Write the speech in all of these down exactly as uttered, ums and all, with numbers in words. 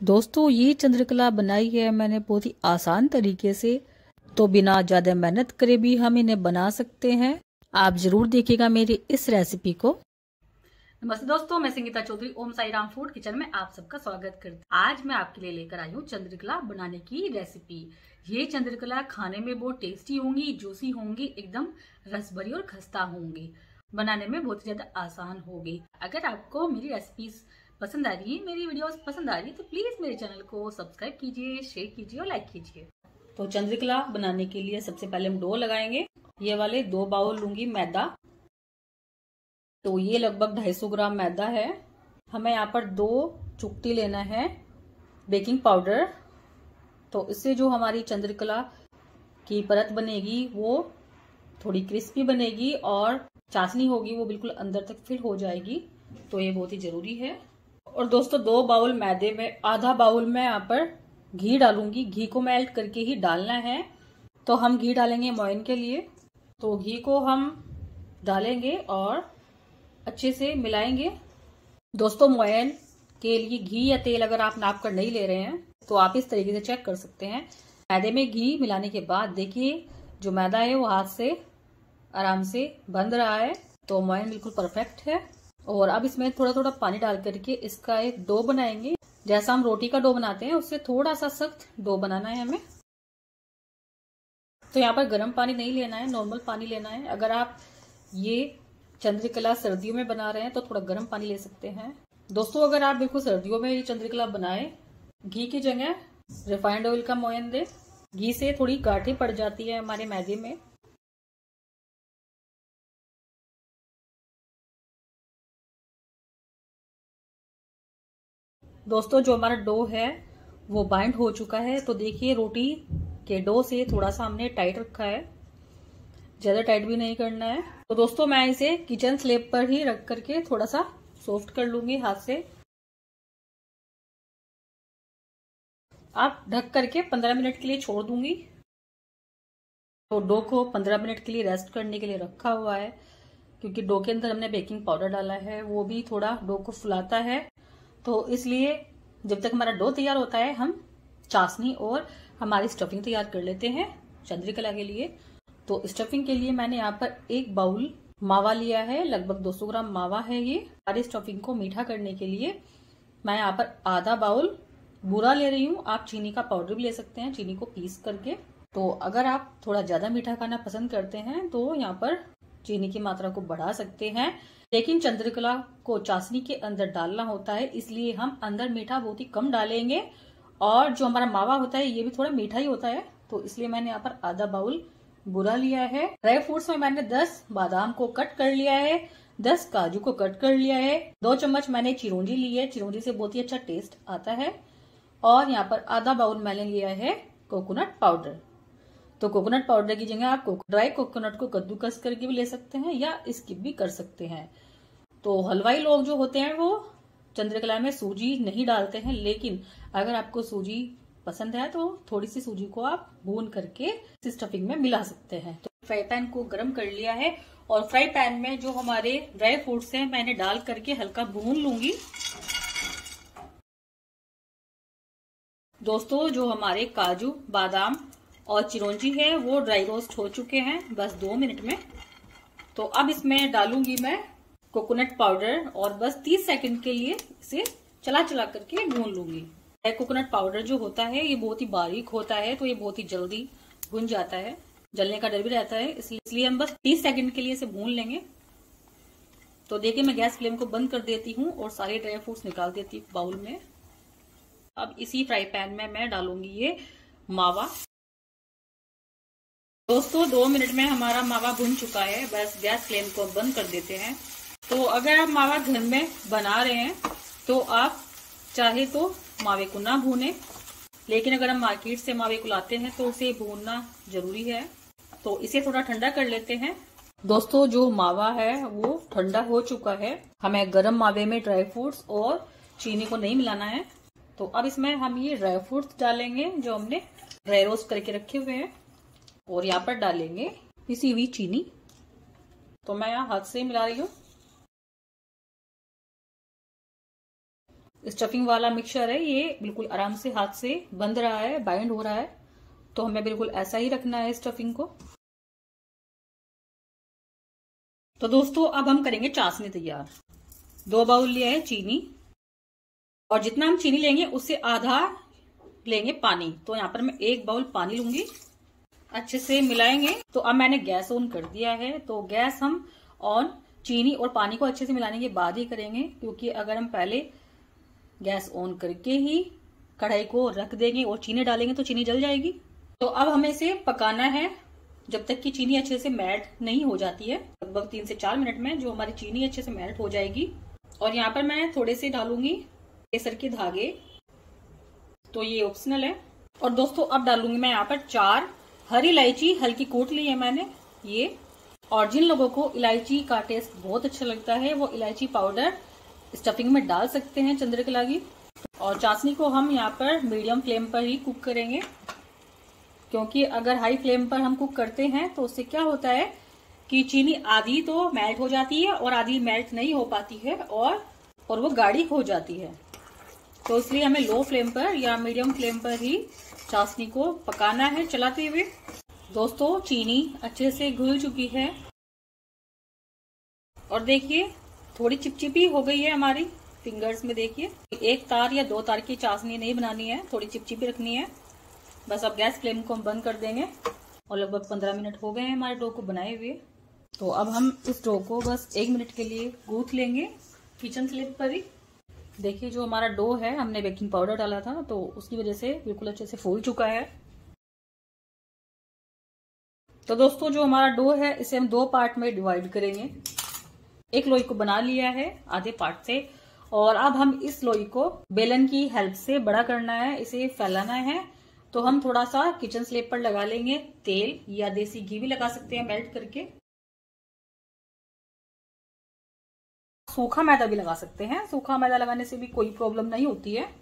दोस्तों ये चंद्रकला बनाई है मैंने बहुत ही आसान तरीके से, तो बिना ज़्यादा मेहनत करे भी हम इन्हें बना सकते हैं। आप जरूर देखिएगा मेरी इस रेसिपी को। नमस्ते दोस्तों, मैं संगीता चौधरी ओम साई राम फूड किचन में आप सबका स्वागत करती हूँ। आज मैं आपके लिए लेकर आई हूँ चंद्रकला बनाने की रेसिपी। ये चंद्रकला खाने में बहुत टेस्टी होंगी, जूसी होंगी, एकदम रसभरी और खस्ता होंगी। बनाने में बहुत ज्यादा आसान होगी। अगर आपको मेरी रेसिपीज पसंद आ रही है, मेरी वीडियोस पसंद आ रही है, तो प्लीज मेरे चैनल को सब्सक्राइब कीजिए, शेयर कीजिए और लाइक कीजिए। तो चंद्रकला बनाने के लिए सबसे पहले हम डो लगाएंगे। ये वाले दो बाउल लूंगी मैदा। तो ये लगभग दो सौ पचास ग्राम मैदा है। हमें यहाँ पर दो चुटकी लेना है बेकिंग पाउडर। तो इससे जो हमारी चंद्रकला की परत बनेगी वो थोड़ी क्रिस्पी बनेगी और चाशनी होगी वो बिल्कुल अंदर तक फिट हो जाएगी। तो ये बहुत ही जरूरी है। और दोस्तों दो बाउल मैदे में आधा बाउल में यहाँ पर घी डालूंगी। घी को मेल्ट करके ही डालना है। तो हम घी डालेंगे मोयन के लिए। तो घी को हम डालेंगे और अच्छे से मिलाएंगे। दोस्तों मोयन के लिए घी या तेल अगर आप नाप कर नहीं ले रहे हैं तो आप इस तरीके से चेक कर सकते हैं। मैदे में घी मिलाने के बाद देखिए जो मैदा है वो हाथ से आराम से बंध रहा है। तो मोयन बिल्कुल परफेक्ट है। और अब इसमें थोड़ा थोड़ा पानी डाल करके इसका एक डो बनाएंगे। जैसा हम रोटी का डो बनाते हैं उससे थोड़ा सा सख्त डो बनाना है हमें। तो यहाँ पर गर्म पानी नहीं लेना है, नॉर्मल पानी लेना है। अगर आप ये चंद्रकला सर्दियों में बना रहे हैं तो थोड़ा गर्म पानी ले सकते हैं। दोस्तों अगर आप बिल्कुल सर्दियों में ये चंद्रकला बनाएं, घी की जगह रिफाइंड ऑयल का मोयन दे। घी से थोड़ी गांठें पड़ जाती है हमारे मैदे में। दोस्तों जो हमारा डो है वो बाइंड हो चुका है। तो देखिए रोटी के डो से थोड़ा सा हमने टाइट रखा है, ज्यादा टाइट भी नहीं करना है। तो दोस्तों मैं इसे किचन स्लैब पर ही रख करके थोड़ा सा सॉफ्ट कर लूंगी हाथ से। आप ढक करके पंद्रह मिनट के लिए छोड़ दूंगी। तो डो को पंद्रह मिनट के लिए रेस्ट करने के लिए रखा हुआ है, क्योंकि डो के अंदर हमने बेकिंग पाउडर डाला है, वो भी थोड़ा डो को फुलाता है। तो इसलिए जब तक हमारा डो तैयार होता है हम चाशनी और हमारी स्टफिंग तैयार कर लेते हैं चंद्रकला के लिए। तो स्टफिंग के लिए मैंने यहाँ पर एक बाउल मावा लिया है, लगभग दो सौ ग्राम मावा है ये। सारी स्टफिंग को मीठा करने के लिए मैं यहाँ पर आधा बाउल बूरा ले रही हूँ। आप चीनी का पाउडर भी ले सकते हैं, चीनी को पीस करके। तो अगर आप थोड़ा ज्यादा मीठा खाना पसंद करते हैं तो यहाँ पर चीनी की मात्रा को बढ़ा सकते हैं। लेकिन चंद्रकला को चाशनी के अंदर डालना होता है, इसलिए हम अंदर मीठा बहुत ही कम डालेंगे। और जो हमारा मावा होता है ये भी थोड़ा मीठा ही होता है। तो इसलिए मैंने यहाँ पर आधा बाउल बुरा लिया है। ड्राई फ्रूट्स में मैंने दस बादाम को कट कर लिया है, दस काजू को कट कर लिया है। दो चम्मच मैंने चिरौंजी ली है, चिरौंजी से बहुत ही अच्छा टेस्ट आता है। और यहाँ पर आधा बाउल मैंने लिया है कोकोनट पाउडर। तो कोकोनट पाउडर की जगह आप ड्राई कोकोनट को कद्दूकस करके भी ले सकते हैं या स्किप भी कर सकते हैं। तो हलवाई लोग जो होते हैं वो चंद्रकला में सूजी नहीं डालते हैं, लेकिन अगर आपको सूजी पसंद है तो थोड़ी सी सूजी को आप भून करके स्टफिंग में मिला सकते हैं। तो फ्राई पैन को गर्म कर लिया है और फ्राई पैन में जो हमारे ड्राई फ्रूट्स हैं मैंने डाल करके हल्का भून लूंगी। दोस्तों जो हमारे काजू, बादाम और चिरौंजी है वो ड्राई रोस्ट हो चुके हैं बस दो मिनट में। तो अब इसमें डालूंगी मैं कोकोनट पाउडर और बस तीस सेकंड के लिए इसे चला चला करके भून लूंगी। कोकोनट पाउडर जो होता है ये बहुत ही बारीक होता है, तो ये बहुत ही जल्दी भुन जाता है, जलने का डर भी रहता है, इसलिए हम बस तीस सेकंड के लिए इसे भून लेंगे। तो देखिए मैं गैस फ्लेम को बंद कर देती हूँ और सारे ड्राई फ्रूट्स निकाल देती हूँ बाउल में। अब इसी फ्राई पैन में मैं डालूंगी ये मावा। दोस्तों दो मिनट में हमारा मावा भुन चुका है, बस गैस फ्लेम को बंद कर देते हैं। तो अगर आप मावा घर में बना रहे हैं तो आप चाहे तो मावे को ना भूने, लेकिन अगर हम मार्केट से मावे को लाते हैं तो उसे भूनना जरूरी है। तो इसे थोड़ा ठंडा कर लेते हैं। दोस्तों जो मावा है वो ठंडा हो चुका है। हमें गर्म मावे में ड्राई फ्रूट्स और चीनी को नहीं मिलाना है। तो अब इसमें हम ये ड्राई फ्रूट्स डालेंगे जो हमने ड्राई रोस्ट करके रखे हुए हैं, और यहाँ पर डालेंगे पिसी हुई चीनी। तो मैं यहाँ हाथ से मिला रही हूँ। स्टफिंग वाला मिक्सचर है, ये बिल्कुल आराम से हाथ से बंध रहा है, बाइंड हो रहा है। तो हमें बिल्कुल ऐसा ही रखना है स्टफिंग को। तो दोस्तों अब हम करेंगे चाशनी तैयार। दो बाउल लिया है चीनी, और जितना हम चीनी लेंगे उससे आधा लेंगे पानी। तो यहाँ पर मैं एक बाउल पानी लूंगी, अच्छे से मिलाएंगे। तो अब मैंने गैस ऑन कर दिया है। तो गैस हम ऑन चीनी और पानी को अच्छे से मिलाने के बाद ही करेंगे, क्योंकि अगर हम पहले गैस ऑन करके ही कढ़ाई को रख देंगे और चीनी डालेंगे तो चीनी जल जाएगी। तो अब हमें इसे पकाना है जब तक कि चीनी अच्छे से मेल्ट नहीं हो जाती है। लगभग तीन से चार मिनट में जो हमारी चीनी अच्छे से मेल्ट हो जाएगी। और यहाँ पर मैं थोड़े से डालूंगी केसर के धागे, तो ये ऑप्शनल है। और दोस्तों अब डालूंगी मैं यहाँ पर चार हरी इलायची, हल्की कूट ली है मैंने ये। और जिन लोगों को इलायची का टेस्ट बहुत अच्छा लगता है वो इलायची पाउडर स्टफिंग में डाल सकते हैं चंद्रकला की। और चाशनी को हम यहाँ पर मीडियम फ्लेम पर ही कुक करेंगे, क्योंकि अगर हाई फ्लेम पर हम कुक करते हैं तो उससे क्या होता है कि चीनी आधी तो मेल्ट हो जाती है और आधी मेल्ट नहीं हो पाती है, और और वो गाढ़ी हो जाती है। तो इसलिए हमें लो फ्लेम पर या मीडियम फ्लेम पर ही चाशनी को पकाना है चलाते हुए। दोस्तों चीनी अच्छे से घुल चुकी है, और देखिए थोड़ी चिपचिपी हो गई है हमारी फिंगर्स में। देखिए एक तार या दो तार की चाशनी नहीं बनानी है, थोड़ी चिपचिपी रखनी है। बस अब गैस फ्लेम को हम बंद कर देंगे। और लगभग पंद्रह मिनट हो गए हैं हमारे डो को बनाए हुए। तो अब हम इस डो को बस एक मिनट के लिए गूंथ लेंगे किचन स्लिप पर ही। देखिए जो हमारा डो है, हमने बेकिंग पाउडर डाला था तो उसकी वजह से बिल्कुल अच्छे से फूल चुका है। तो दोस्तों जो हमारा डो है इसे हम दो पार्ट में डिवाइड करेंगे। एक लोई को बना लिया है आधे पार्ट से, और अब हम इस लोई को बेलन की हेल्प से बड़ा करना है, इसे फैलाना है। तो हम थोड़ा सा किचन स्लेब पर लगा लेंगे तेल, या देसी घी भी लगा सकते हैं मेल्ट करके। सूखा मैदा भी लगा सकते हैं, सूखा मैदा लगाने से भी कोई प्रॉब्लम नहीं होती है।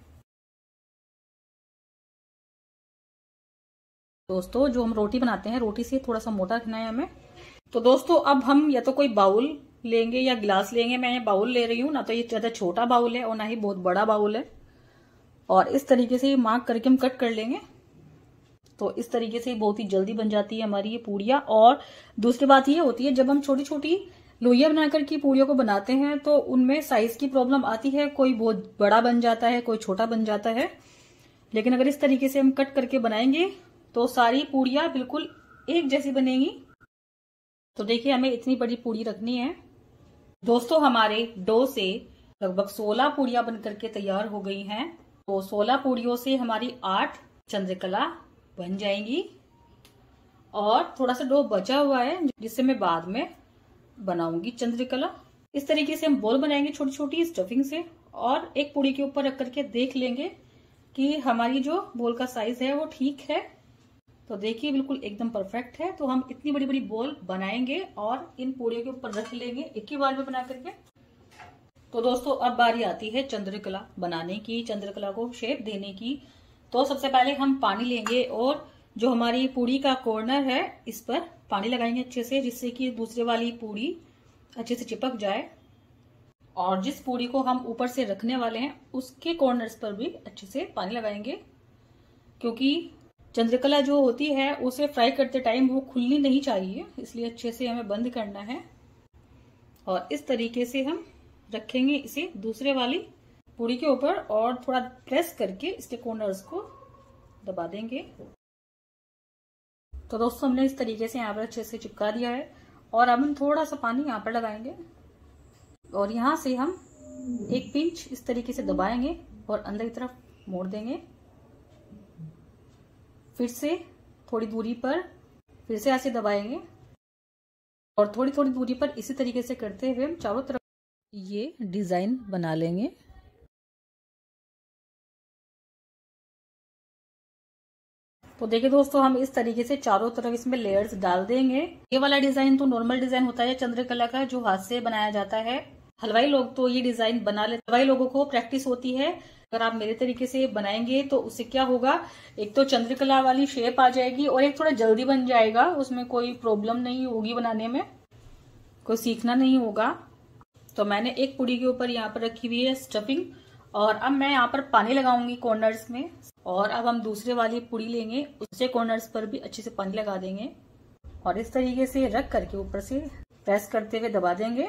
दोस्तों जो हम रोटी बनाते हैं, रोटी से थोड़ा सा मोटा रखना है हमें। तो दोस्तों अब हम या तो कोई बाउल लेंगे या गिलास लेंगे। मैं ये बाउल ले रही हूँ, ना तो ये ज्यादा छोटा बाउल है और ना ही बहुत बड़ा बाउल है। और इस तरीके से मार्क करके हम कट कर लेंगे। तो इस तरीके से बहुत ही जल्दी बन जाती है हमारी ये पूड़ियाँ। और दूसरी बात ये होती है, जब हम छोटी छोटी लोइयाँ बनाकर की पूड़ियों को बनाते हैं तो उनमें साइज की प्रॉब्लम आती है, कोई बहुत बड़ा बन जाता है, कोई छोटा बन जाता है। लेकिन अगर इस तरीके से हम कट करके बनाएंगे तो सारी पूड़ियाँ बिल्कुल एक जैसी बनेगी। तो देखिए हमें इतनी बड़ी पूड़ी रखनी है। दोस्तों हमारे डो से लगभग सोलह पूड़ियाँ बन करके तैयार हो गई हैं। तो सोलह पूड़ियों से हमारी आठ चंद्रकला बन जाएंगी, और थोड़ा सा डो बचा हुआ है जिससे मैं बाद में बनाऊंगी चंद्रकला। इस तरीके से हम बॉल बनाएंगे छोटी छोटी स्टफिंग से, और एक पूड़ी के ऊपर रख करके देख लेंगे कि हमारी जो बॉल का साइज है वो ठीक है। तो देखिए बिल्कुल एकदम परफेक्ट है। तो हम इतनी बड़ी बड़ी बॉल बनाएंगे और इन पूड़ियों के ऊपर रख लेंगे एक ही बार में बना करके। तो दोस्तों अब बारी आती है चंद्रकला बनाने की, चंद्रकला को शेप देने की। तो सबसे पहले हम पानी लेंगे और जो हमारी पूड़ी का कॉर्नर है इस पर पानी लगाएंगे अच्छे से, जिससे कि दूसरे वाली पूड़ी अच्छे से चिपक जाए। और जिस पूड़ी को हम ऊपर से रखने वाले हैं उसके कॉर्नर्स पर भी अच्छे से पानी लगाएंगे, क्योंकि चंद्रकला जो होती है उसे फ्राई करते टाइम वो खुलनी नहीं चाहिए, इसलिए अच्छे से हमें बंद करना है। और इस तरीके से हम रखेंगे इसे दूसरे वाली पूड़ी के ऊपर, और थोड़ा प्रेस करके इसके कॉर्नर्स को दबा देंगे। तो दोस्तों हमने इस तरीके से यहाँ पर अच्छे से चिपका दिया है। और अब हम थोड़ा सा पानी यहाँ पर लगाएंगे, और यहाँ से हम एक पिंच इस तरीके से दबाएंगे और अंदर की तरफ मोड़ देंगे। फिर से थोड़ी दूरी पर फिर से ऐसे दबाएंगे, और थोड़ी थोड़ी दूरी पर इसी तरीके से करते हुए हम चारों तरफ ये डिजाइन बना लेंगे। तो देखिए दोस्तों हम इस तरीके से चारों तरफ इसमें लेयर्स डाल देंगे। ये वाला डिजाइन तो नॉर्मल डिजाइन होता है चंद्रकला का, जो हाथ से बनाया जाता है। हलवाई लोग तो ये डिजाइन बना लेते, हलवाई लोगों को प्रैक्टिस होती है। अगर आप मेरे तरीके से बनाएंगे तो उससे क्या होगा, एक तो चंद्रकला वाली शेप आ जाएगी और एक थोड़ा जल्दी बन जाएगा, उसमें कोई प्रॉब्लम नहीं होगी बनाने में, कोई सीखना नहीं होगा। तो मैंने एक पूड़ी के ऊपर यहाँ पर रखी हुई है स्टफिंग, और अब मैं यहाँ पर पानी लगाऊंगी कॉर्नर्स में, और अब हम दूसरे वाली पुड़ी लेंगे, उससे कॉर्नर्स पर भी अच्छे से पानी लगा देंगे और इस तरीके से रख करके ऊपर से प्रेस करते हुए दबा देंगे।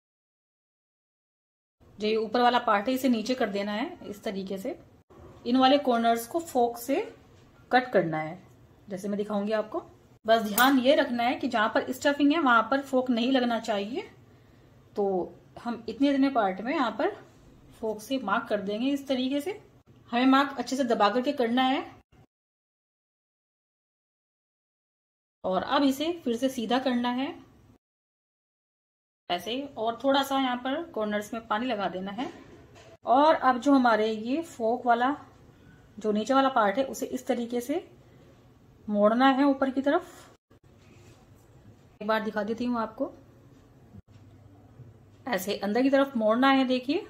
जो ये ऊपर वाला पार्ट है इसे नीचे कर देना है इस तरीके से। इन वाले कॉर्नर्स को फोक से कट करना है, जैसे मैं दिखाऊंगी आपको। बस ध्यान ये रखना है कि जहां पर स्टफिंग है वहां पर फोक नहीं लगना चाहिए। तो हम इतने इतने पार्ट में यहाँ पर फोक से मार्क कर देंगे इस तरीके से। हमें मार्क अच्छे से दबा करके करना है और अब इसे फिर से सीधा करना है ऐसे, और थोड़ा सा यहाँ पर कॉर्नर्स में पानी लगा देना है। और अब जो हमारे ये फोक वाला जो नीचे वाला पार्ट है उसे इस तरीके से मोड़ना है ऊपर की तरफ। एक बार दिखा देती हूँ आपको, ऐसे अंदर की तरफ मोड़ना है। देखिए,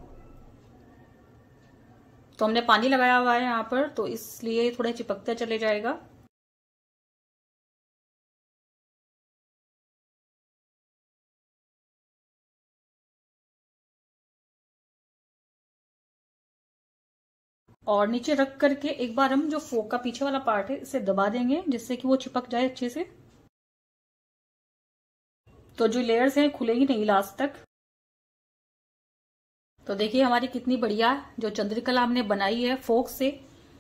तो हमने पानी लगाया हुआ है यहाँ पर, तो इसलिए थोड़ा चिपकता चले जाएगा। और नीचे रख करके एक बार हम जो फोक का पीछे वाला पार्ट है इसे दबा देंगे, जिससे कि वो चिपक जाए अच्छे से। तो जो लेयर्स हैं खुलेगी नहीं लास्ट तक। तो देखिए हमारी कितनी बढ़िया जो चंद्रकला हमने बनाई है फोक से,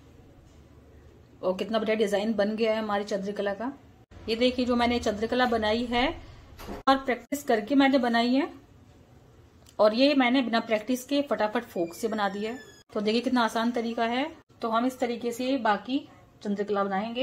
और कितना बढ़िया डिजाइन बन गया है हमारी चंद्रकला का। ये देखिए जो मैंने चंद्रकला बनाई है और प्रैक्टिस करके मैंने बनाई है, और ये मैंने बिना प्रैक्टिस के फटाफट फोक से बना दिया है। तो देखिए कितना आसान तरीका है। तो हम इस तरीके से बाकी चंद्रकला बनाएंगे।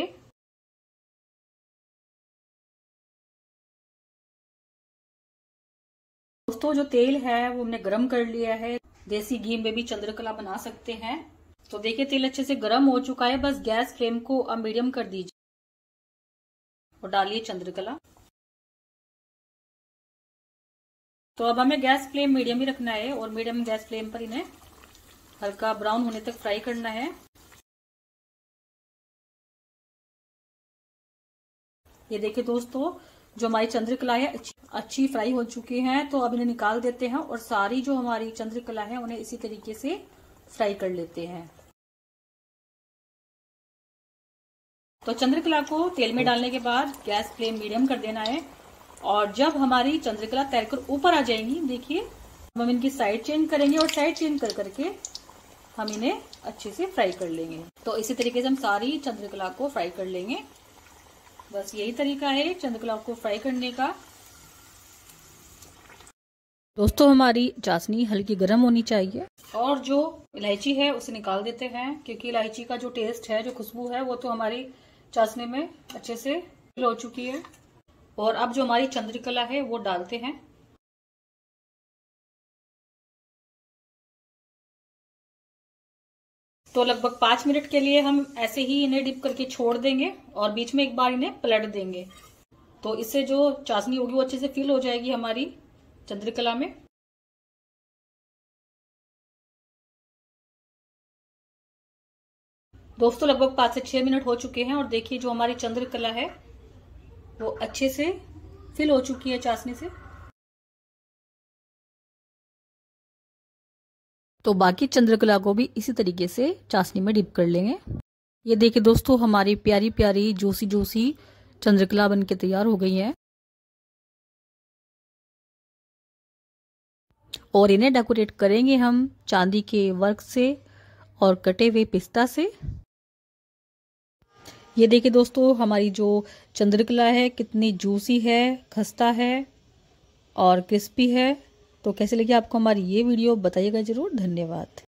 दोस्तों जो तेल है वो हमने गरम कर लिया है, देसी घी में भी चंद्रकला बना सकते हैं। तो देखिए तेल अच्छे से गरम हो चुका है, बस गैस फ्लेम को अब मीडियम कर दीजिए और डालिए चंद्रकला। तो अब हमें गैस फ्लेम मीडियम ही रखना है और मीडियम गैस फ्लेम पर इन्हें हल्का ब्राउन होने तक फ्राई करना है। ये देखिए दोस्तों जो हमारी चंद्रकला है अच्छी, अच्छी फ्राई हो चुकी हैं। तो अब इन्हें निकाल देते हैं और सारी जो हमारी चंद्रकला है उन्हें इसी तरीके से फ्राई कर लेते हैं। तो चंद्रकला को तेल में डालने के बाद गैस फ्लेम मीडियम कर देना है, और जब हमारी चंद्रकला तैरकर ऊपर आ जाएंगी, देखिए हम इनकी साइड चेंज करेंगे और साइड चेंज कर करके हम इन्हें अच्छे से फ्राई कर लेंगे। तो इसी तरीके से हम सारी चंद्रकला को फ्राई कर लेंगे। बस यही तरीका है चंद्रकला को फ्राई करने का। दोस्तों हमारी चाशनी हल्की गर्म होनी चाहिए। और जो इलायची है उसे निकाल देते हैं, क्योंकि इलायची का जो टेस्ट है, जो खुशबू है, वो तो हमारी चाशनी में अच्छे से फिल हो चुकी है। और अब जो हमारी चंद्रकला है वो डालते हैं। तो लगभग पांच मिनट के लिए हम ऐसे ही इन्हें डिप करके छोड़ देंगे और बीच में एक बार इन्हें पलट देंगे। तो इससे जो चाशनी होगी वो अच्छे से फिल हो जाएगी हमारी चंद्रकला में। दोस्तों लगभग पांच से छह मिनट हो चुके हैं और देखिए जो हमारी चंद्रकला है वो अच्छे से फिल हो चुकी है चाशनी से। तो बाकी चंद्रकला को भी इसी तरीके से चाशनी में डिप कर लेंगे। ये देखिए दोस्तों हमारी प्यारी प्यारी जूसी जूसी चंद्रकला बनके तैयार हो गई है। और इन्हें डेकोरेट करेंगे हम चांदी के वर्क से और कटे हुए पिस्ता से। ये देखिए दोस्तों हमारी जो चंद्रकला है कितनी जूसी है, खस्ता है और क्रिस्पी है। तो कैसे लगी आपको हमारी ये वीडियो, बताइएगा जरूर। धन्यवाद।